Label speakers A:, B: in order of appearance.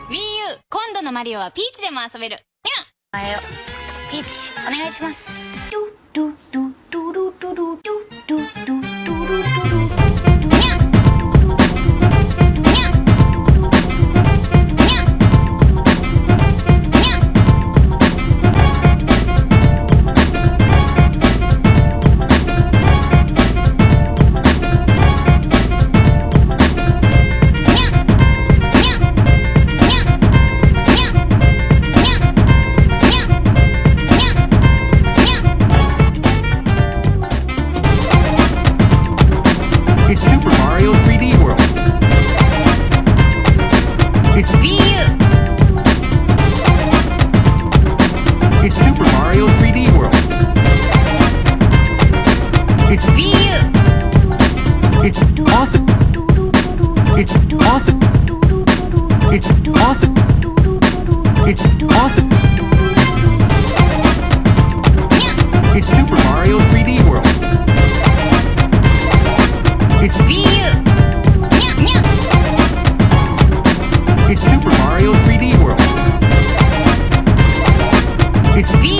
A: Wii U 今度のマリオはピーチでも遊べる。にゃん。ピーチお願いします。
B: It's Super Mario 3D World. It's
A: Wii U
B: It's Super Mario 3D World. It's
A: Wii U
B: It's awesome. It's awesome. It's awesome. It's awesome. It's Super Mario 3D World. It's
A: Wii U にゃんにゃん。
B: It's Super Mario 3D World. It's
A: Wii